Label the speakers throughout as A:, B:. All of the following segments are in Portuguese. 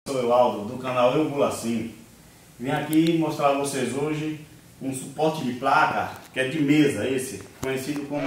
A: Sou eu, Aldo, do canal Eu Bulacinho. Vim aqui mostrar a vocês hoje um suporte de placa que é de mesa, esse, conhecido como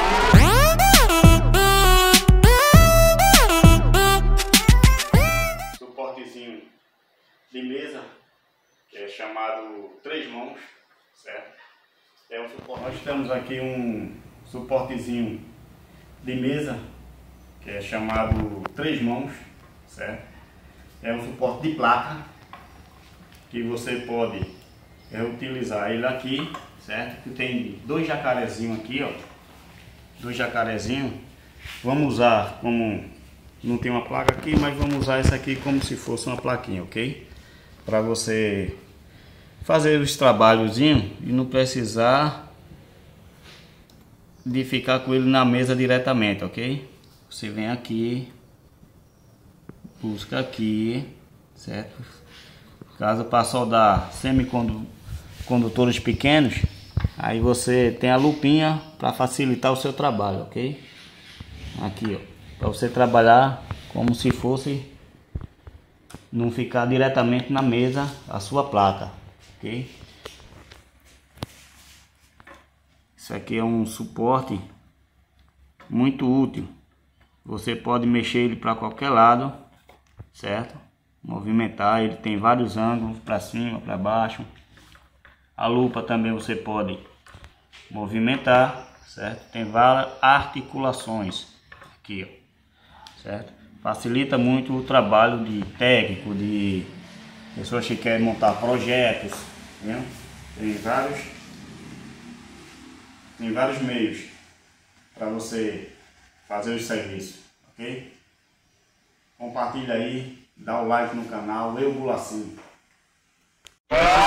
A: suportezinho de mesa, que é chamado 3 mãos, certo? É um suporte. Nós temos aqui um suportezinho de mesa, que é chamado 3 mãos, certo? É um suporte de placa que você pode utilizar ele aqui, certo? Que tem 2 jacarezinhos aqui, ó. 2 jacarezinhos. Vamos usar como não tem uma placa aqui, mas vamos usar essa aqui como se fosse uma plaquinha, ok? Para você fazer os trabalhozinhos e não precisar de ficar com ele na mesa diretamente, ok? Você vem aqui, busca aqui, certo? Caso para soldar semicondutores pequenos, aí você tem a lupinha para facilitar o seu trabalho, ok? Aqui, ó, para você trabalhar como se fosse não ficar diretamente na mesa a sua placa, ok? Isso aqui é um suporte muito útil. Você pode mexer ele para qualquer lado, certo? Movimentar, ele tem vários ângulos, para cima, para baixo. A lupa também você pode movimentar, certo? Tem várias articulações aqui, ó, certo? Facilita muito o trabalho de técnico, de pessoas que querem montar projetos, viu? Tem vários meios para você fazer os serviços, ok? Compartilha aí, dá o like no canal Eu Bulacinho.